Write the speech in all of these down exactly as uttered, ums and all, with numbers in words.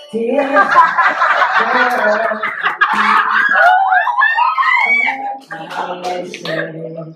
Dear girl, I say,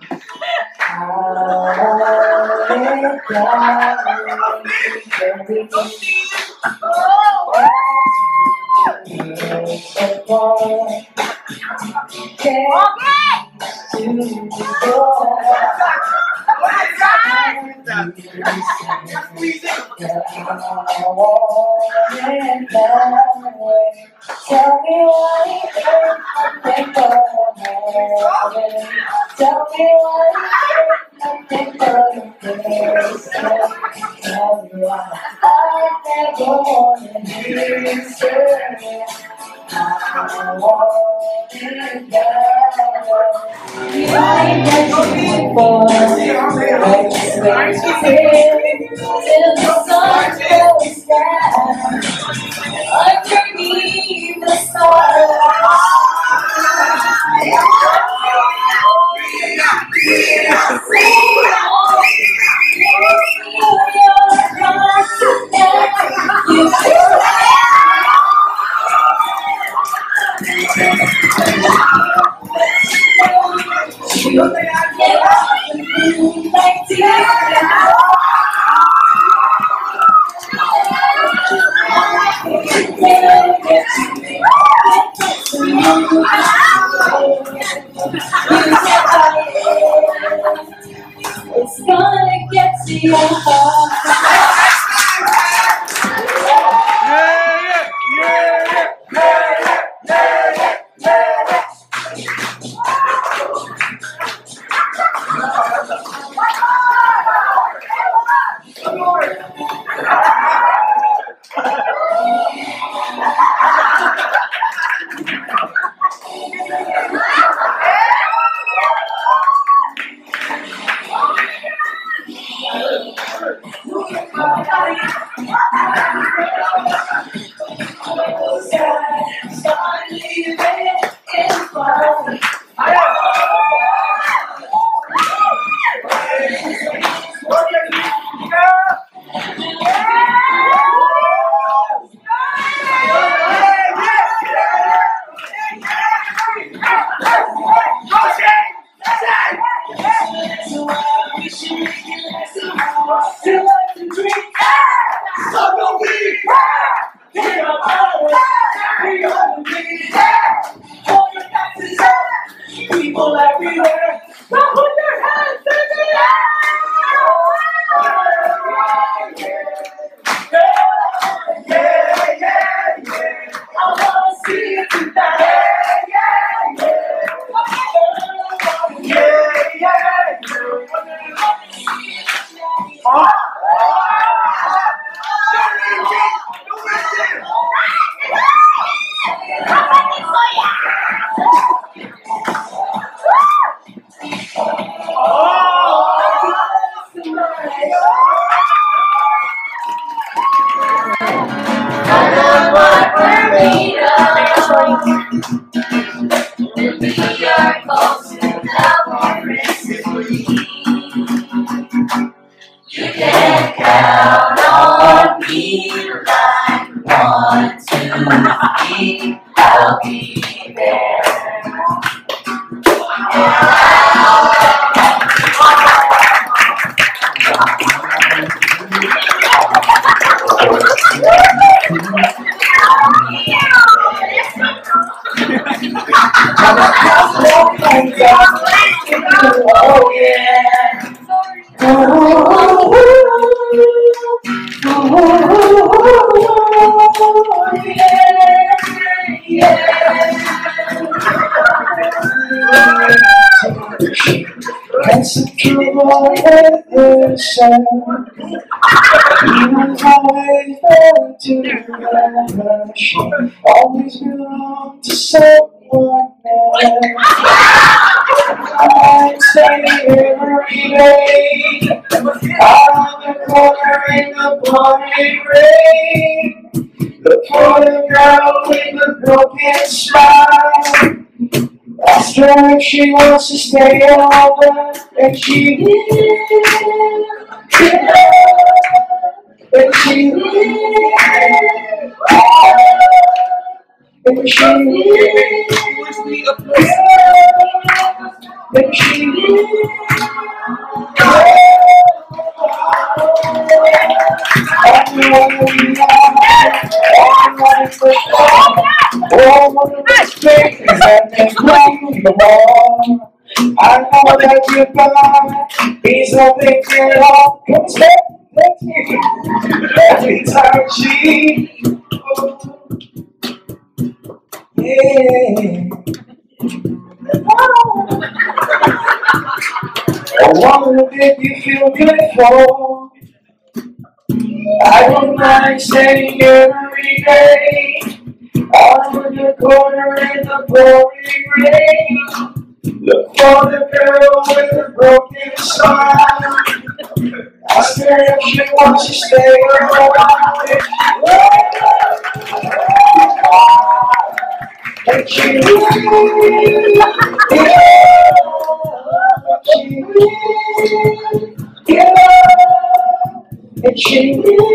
tell me why you think for heaven. Tell me why you think for this. Tell me why I never wanted you to say I want it down. You ain't got you for till the sun goes down. Underneath the stars, it's gonna get to your heart. Start leaving in fun. People everywhere, now put your hands in the air! Yeah, yeah, yeah, yeah. I wanna see you tonight. Yeah, yeah, yeah. Yeah, yeah, yeah. Oh! You can count on me like one, two, three, I'll be there. Oh yeah. Oh, yeah, yeah. That's a true elevation. You always belong to elevation. Always belong to someone else. I say every day, out on the corner in the pouring rain, the poor girl with the broken smile. Asked her if she wants to stay over, and she did, yeah, and she did. And she gives me a place. And she I know that you're gone. He's nothing at all. Come step, let me. Every time she, yeah. I wonder if you feel good for. I don't mind staying every day. Out in the corner in the pouring rain. Look for the girl with the broken smile. Ask her if she wants to stay around. And she will. She will. And she will.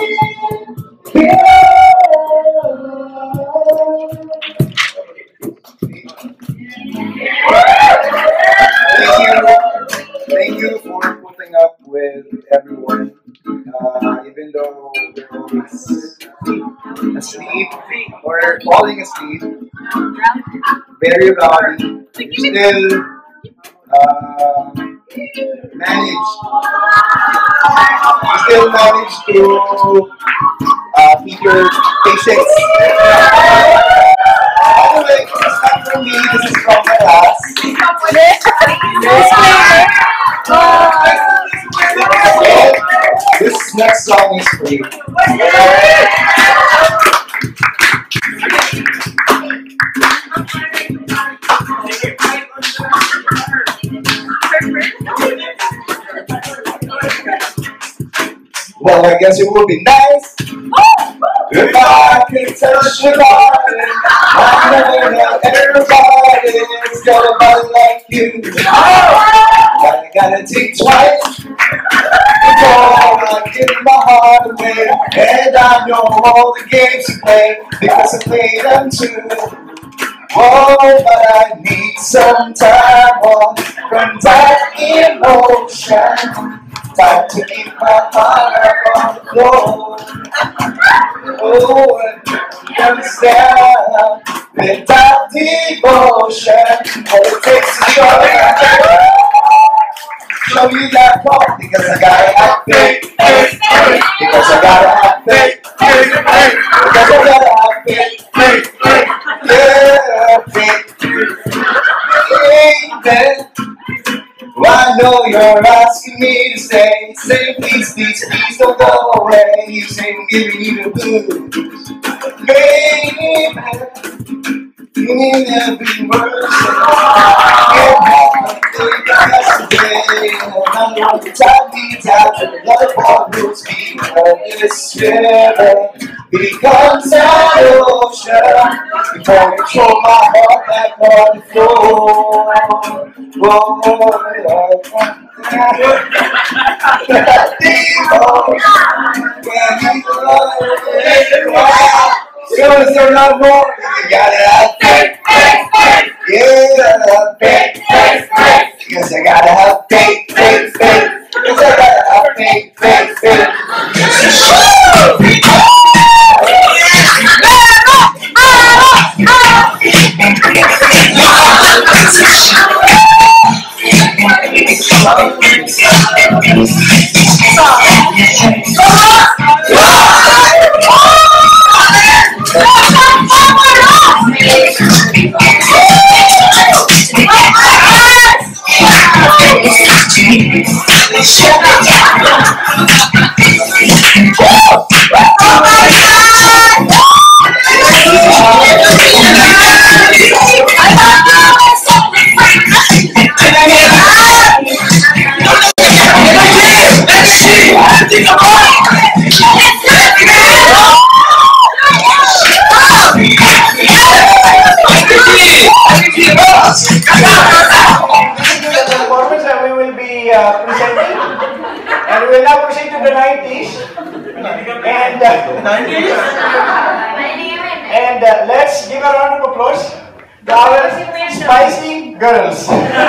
Thank you for putting up with everyone, uh, even though we're always asleep or falling asleep, very rowdy. You still uh, manage, you still manage to uh, keep your patience. Anyway, this is not from me, this is from the class. This next song is free. Well, I guess it would be nice if I could touch your body. I never know everybody's got a body like you. I gotta think twice before I give my heart away. And I know all the games you play because I play them too. Oh, but I need some time off from that emotion. Time to keep my heart on the floor. Oh, you understand? Without devotion, all it takes is your hand. Show you that part because I gotta have faith, faith, faith. Because I gotta have faith, faith, faith. Because I gotta have faith, faith, faith. Yeah, faith, faith. I know you're asking me to stay. Say please, please, please don't go away. You say I'm giving you the blues. Baby, you need every word. Get back like yesterday. And I know the time beats out and the love all rules me. But this river becomes an ocean. Before you throw my heart back on the floor. Whoa, Show us a lot more. You gotta have faith, faith, faith. Yeah, you gotta have faith, faith, faith. Because I gotta have faith, faith, faith. Because I gotta have faith, faith, faith. Uh, presenting, and we will now proceed to the nineties. And uh, nineties? And uh, let's give a round of applause to our spicy girls.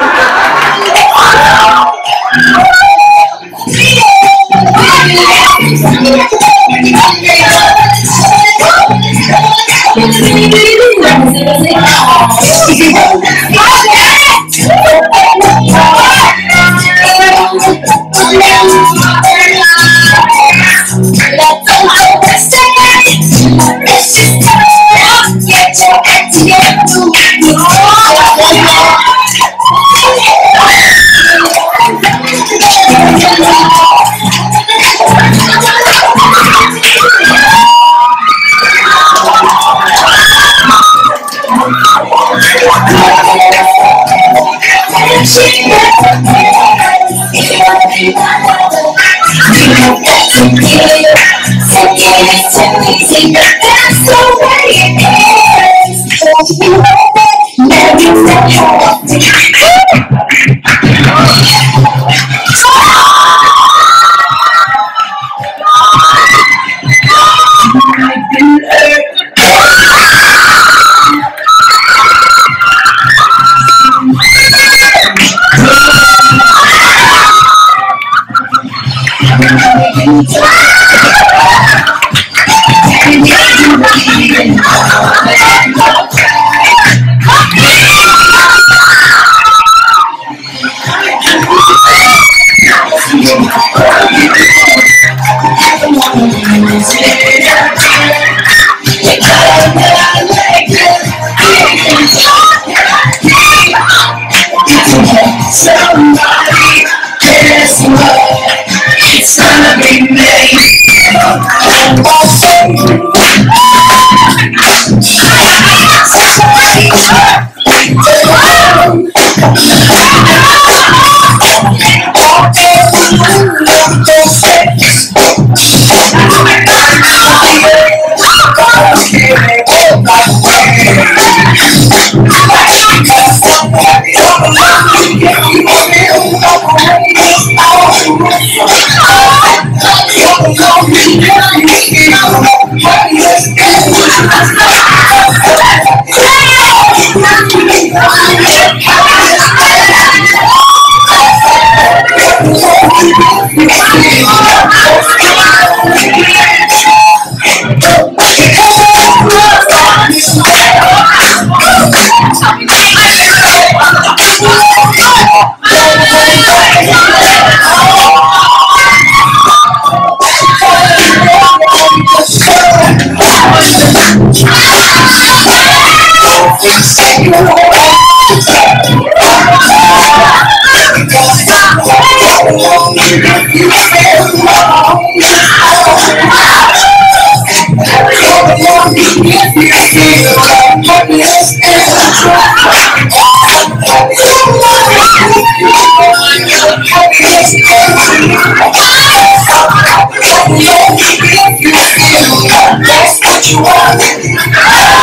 Somebody guess what? It's gonna be me.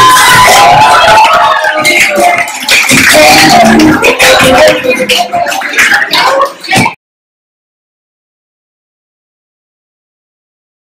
That's what you want.